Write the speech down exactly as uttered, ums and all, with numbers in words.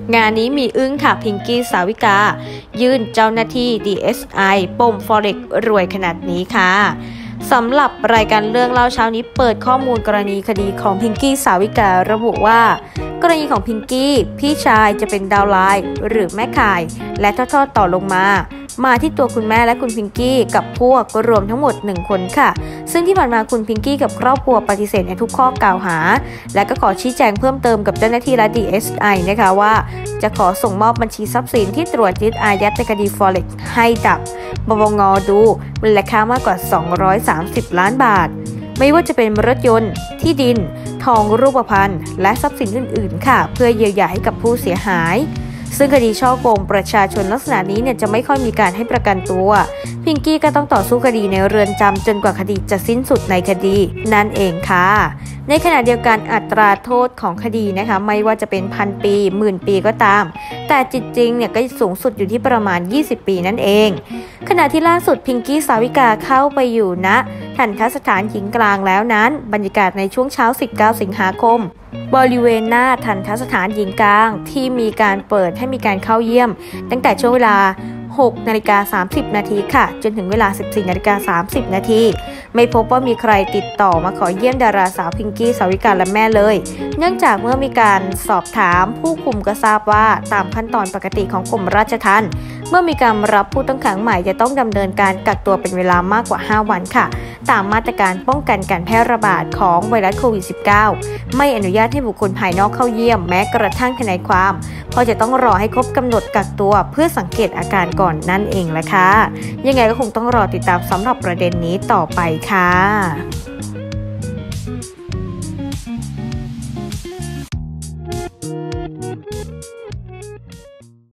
งานนี้มีอึ้งค่ะพิงกี้สาวิกายื่นเจ้าหน้าที่ ดี เอส ไอ ปม Forex รวยขนาดนี้ค่ะสำหรับรายการเรื่องเล่าเช้านี้เปิดข้อมูลกรณีคดีของพิงกี้สาวิการะบุว่ากรณีของพิงกี้พี่ชายจะเป็นดาวไลน์หรือแม่ข่ายและทอดๆต่อลงมามาที่ตัวคุณแม่และคุณพิงกี้กับพวกรวมทั้งหมดหนึ่งคนค่ะซึ่งที่ผ่านมาคุณพิงกี้กับครอบครัวปฏิเสธในทุกข้อกล่าวหาและก็ขอชี้แจงเพิ่มเติมกับเจ้าหน้าที่และ ดี เอส ไอ นะคะว่าจะขอส่งมอบบัญชีทรัพย์สินที่ตรวจยึดอายัดในคดี Forex ให้ดับบวง.ดูมูลค่ามากกว่าสองร้อยสามสิบล้านบาทไม่ว่าจะเป็นรถยนต์ที่ดินทองรูปพรรณและทรัพย์สินอื่นๆค่ะเพื่อเยียวยาให้กับผู้เสียหายซึ่งคดีช่อโกงประชาชนลักษณะนี้เนี่ยจะไม่ค่อยมีการให้ประกันตัวพิงกี้ก็ต้องต่อสู้คดีในเรือนจำจนกว่าคดีจะสิ้นสุดในคดีนั่นเองค่ะในขณะเดียวกันอัตราโทษของคดีนะคะไม่ว่าจะเป็นพันปีหมื่นปีก็ตามแต่จริงๆเนี่ยก็สูงสุดอยู่ที่ประมาณยี่สิบปีนั่นเองขณะที่ล่าสุดพิงกี้สาวิกาเข้าไปอยู่ณทัณฑสถานหญิงกลางแล้วนั้นบรรยากาศในช่วงเช้าสิบเก้าสิงหาคมบริเวณหน้าทัณฑสถานหญิงกลางที่มีการเปิดให้มีการเข้าเยี่ยมตั้งแต่ช่วงเวลาหกนาฬิกาสามสิบนาทีค่ะจนถึงเวลา สิบสี่นาฬิกาสามสิบนาทีไม่พบว่ามีใครติดต่อมาขอเยี่ยมดาราสาวพิงกี้สาวิกาและแม่เลยเนื่องจากเมื่อมีการสอบถามผู้คุมก็ทราบว่าตามขั้นตอนปกติของกรมราชทัณฑ์เมื่อมีการรับผู้ต้องขังใหม่จะต้องดำเนินการกักตัวเป็นเวลามากกว่าห้าวันค่ะตามมาตรการป้องกันการแพร่ระบาดของไวรัสโควิด สิบเก้า ไม่อนุญาตให้บุคคลภายนอกเข้าเยี่ยมแม้กระทั่งทนายความเพราะจะต้องรอให้ครบกำหนดกักตัวเพื่อสังเกตอาการก่อนนั่นเองแหละค่ะยังไงก็คงต้องรอติดตามสำหรับประเด็นนี้ต่อไปค่ะ